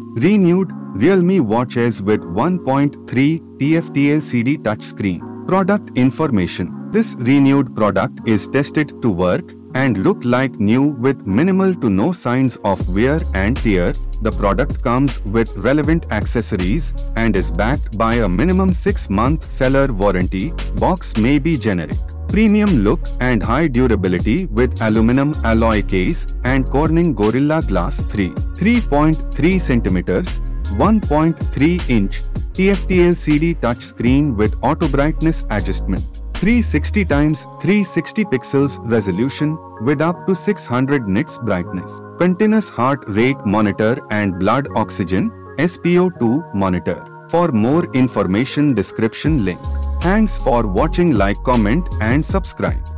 Renewed Realme watches with 1.3 TFT LCD touchscreen. Product information. This renewed product is tested to work and look like new with minimal to no signs of wear and tear. The product comes with relevant accessories and is backed by a minimum 6-month seller warranty. Box may be generic. Premium look and high durability with aluminum alloy case and Corning Gorilla Glass 3.3 centimeters, 1.3 inch TFT LCD touchscreen with auto brightness adjustment. 360 x 360 pixels resolution with up to 600 nits brightness. Continuous heart rate monitor and blood oxygen SpO2 monitor. For more information, description link. Thanks for watching. Like, comment and subscribe.